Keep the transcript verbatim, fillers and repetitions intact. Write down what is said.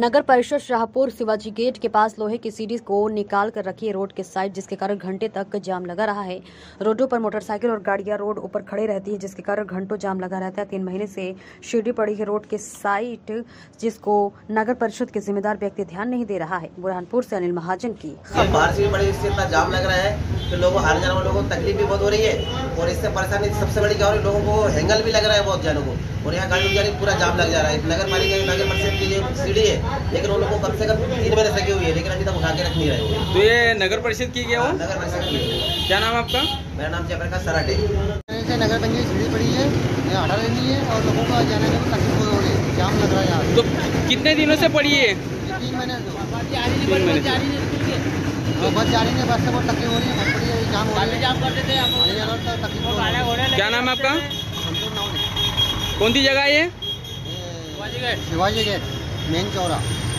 नगर परिषद शाहपुर शिवाजी गेट के पास लोहे की सीढ़ी को निकाल कर रखी है रोड के साइड, जिसके कारण घंटे तक जाम लगा रहा है। रोडों पर मोटरसाइकिल और गाड़ियां रोड ऊपर खड़े रहती है, जिसके कारण घंटों जाम लगा रहता है। तीन महीने से सीढ़ी पड़ी है रोड के साइड, जिसको नगर परिषद के जिम्मेदार व्यक्ति ध्यान नहीं दे रहा है। बुरहानपुर से अनिल महाजन की बाहर से भी बड़ी इससे इतना जाम लग रहा है तो लोगों आने जाने वालों को तकलीफ भी बहुत हो रही है और इससे परेशानी सबसे बड़ी क्या हो रही है, लोगों को हैंगल भी लग रहा है बहुत जनों को, और यहाँ गाड़ी गाड़ी पूरा जाम लग जा रहा है। नगर पालिका नगर परिषद की जो सीढ़ी है, लेकिन उन लोगों को कम से कम तीन महीने से हुई है, लेकिन अभी तक उठा के रख नहीं रहे हैं। तो ये नगर परिषद की क्या हो? नगर परिषद की। क्या नाम है आपका? मेरा नाम जयप्रकाश सराटे। नगर पंचायत की सीढ़ी पड़ी है, यहाँ हटा लेनी है और लोगों को जाने में तकलीफ हो रही है, जाम लग रहा है यहाँ। तो कितने दिनों से पड़ी है? तीन महीने से तीन महीने से बस जा रही है, बस से बहुत तकलीफ हो रही है, बड़ी है, जाम हो रही है, जाम करते थे तकलीफ हो रही है। क्या नाम है आपका? संतोष नावले। कौन सी जगह है ये? Shivaji gate main Chaura.